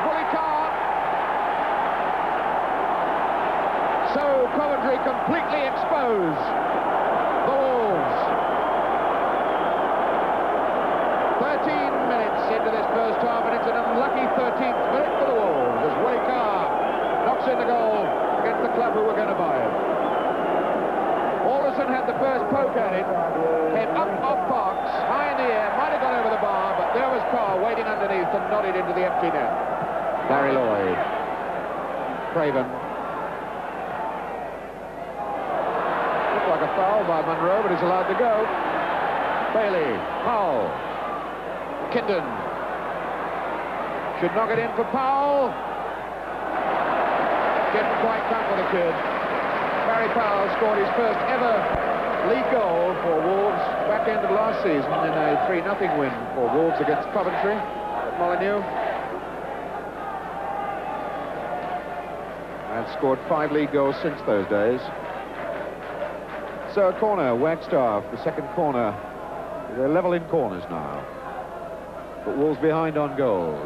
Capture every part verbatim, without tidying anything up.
Willie Carr. So Coventry completely expose the Wolves. thirteen minutes into this first half, and it's an unlucky thirteenth minute for the Wolves as Willie Carr knocks in the goal against the club who were going to buy it. Alderson had the first poke at it, came up off Parks, high in the air, might have gone over the bar, but there was Carr waiting underneath and nodded into the empty net. Larry Lloyd. Craven. Looked like a foul by Munro, but he's allowed to go. Bailey. Powell. Kindon. Should knock it in for Powell. Didn't quite come for the kid. Barry Powell scored his first ever league goal for Wolves back end of last season in a three nothing win for Wolves against Coventry at Molineux. And scored five league goals since those days. So a corner, Wagstaff, the second corner. They're level in corners now. But Wolves behind on goals.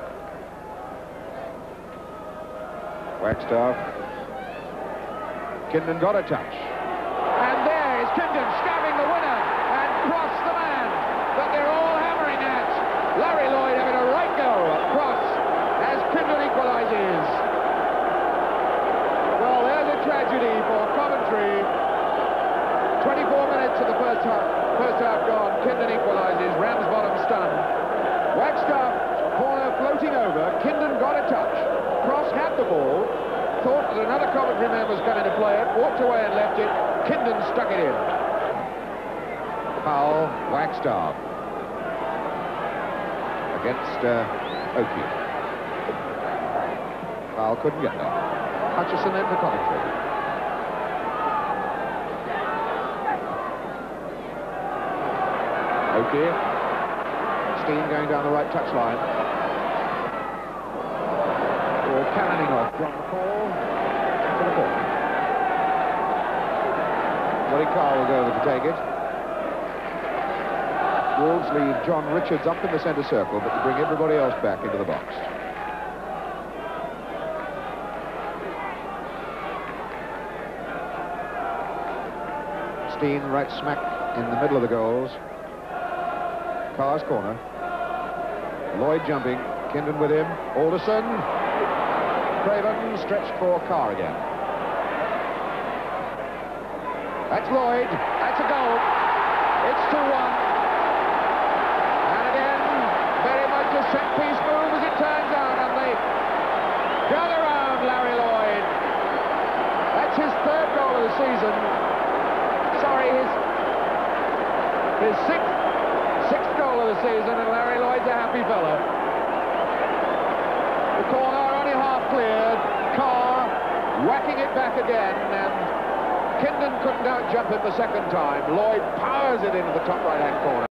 Wagstaff. Kindon got a touch. And there is Kindon stabbing the winner and cross the man that they're all hammering at. Larry Lloyd having a right go across as Kindon equalises. Well, there's a tragedy for Coventry. twenty-four minutes of the first half, first half gone. Kindon equalises. Ramsbottom stunned. Wagstaff corner floating over. Kindon got a touch. Cross had the ball. Thought that another Coventry man was coming to play it, walked away and left it. Kindon stuck it in. Powell, Wagstaff against uh, Oakey. Powell couldn't get there. Hutchison then for Coventry. Oakey. Steen going down the right touchline. Or cannoning off from the ball. Willie Carr will go over to take it. Wolves leave John Richards up in the centre circle, but to bring everybody else back into the box. Steen right smack in the middle of the goals. Carr's corner. Lloyd jumping. Kindon with him. Alderson. Craven stretched for Carr again. That's Lloyd. That's a goal. It's two one. And again, very much a set-piece move as it turns out. And they gather around Larry Lloyd. That's his third goal of the season. Sorry, his, his sixth, sixth goal of the season, and Larry Lloyd's a happy fellow. The corner only half cleared. Carr whacking it back again, and Kindon couldn't out-jump it the second time. Lloyd powers it into the top right-hand corner.